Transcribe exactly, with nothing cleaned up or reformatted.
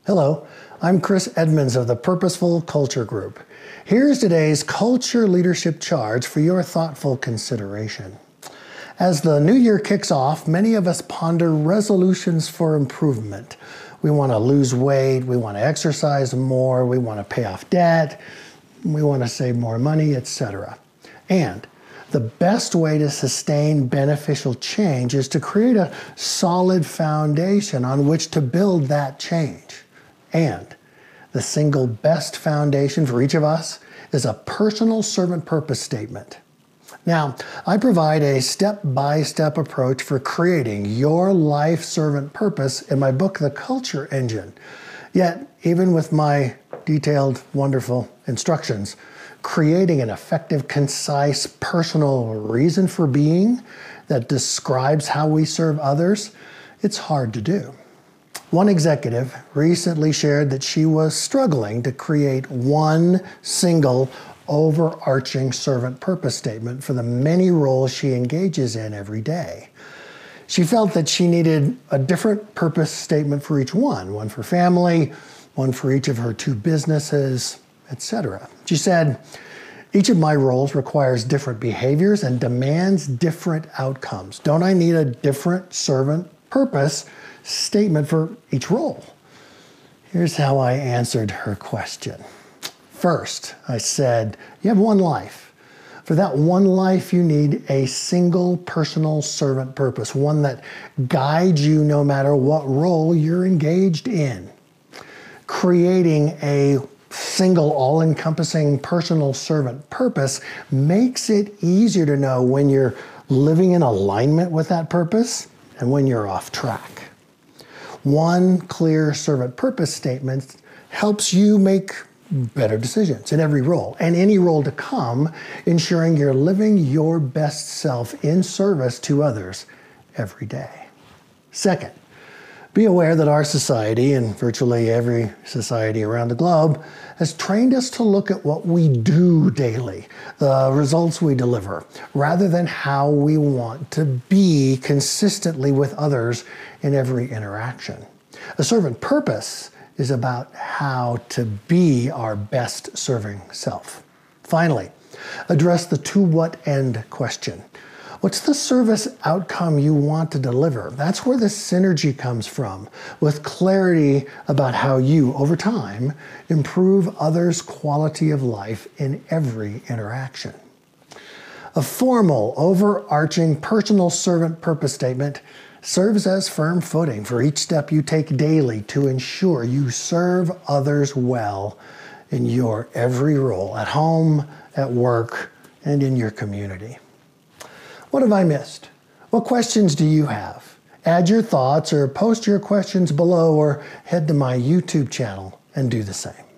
Hello, I'm Chris Edmonds of the Purposeful Culture Group. Here's today's Culture Leadership Charge for your thoughtful consideration. As the new year kicks off, many of us ponder resolutions for improvement. We want to lose weight, we want to exercise more, we want to pay off debt, we want to save more money, et cetera. And the best way to sustain beneficial change is to create a solid foundation on which to build that change. And the single best foundation for each of us is a personal servant purpose statement. Now, I provide a step-by-step approach for creating your life servant purpose in my book, The Culture Engine. Yet, even with my detailed, wonderful instructions, creating an effective, concise, personal reason for being that describes how we serve others, it's hard to do. One executive recently shared that she was struggling to create one single overarching servant purpose statement for the many roles she engages in every day. She felt that she needed a different purpose statement for each one, one for family, one for each of her two businesses, et cetera. She said, "Each of my roles requires different behaviors and demands different outcomes. Don't I need a different servant purpose statement for each role?" Here's how I answered her question. First, I said, you have one life. For that one life, you need a single personal servant purpose, one that guides you no matter what role you're engaged in. Creating a single, all-encompassing personal servant purpose makes it easier to know when you're living in alignment with that purpose and when you're off track. One clear servant purpose statement helps you make better decisions in every role and any role to come, ensuring you're living your best self in service to others every day. Second, be aware that our society, and virtually every society around the globe, has trained us to look at what we do daily, the results we deliver, rather than how we want to be consistently with others in every interaction. A servant purpose is about how to be our best serving self. Finally, address the to what end question. What's the service outcome you want to deliver? That's where the synergy comes from, with clarity about how you, over time, improve others' quality of life in every interaction. A formal, overarching personal servant purpose statement serves as firm footing for each step you take daily to ensure you serve others well in your every role, at home, at work, and in your community. What have I missed? What questions do you have? Add your thoughts or post your questions below or head to my YouTube channel and do the same.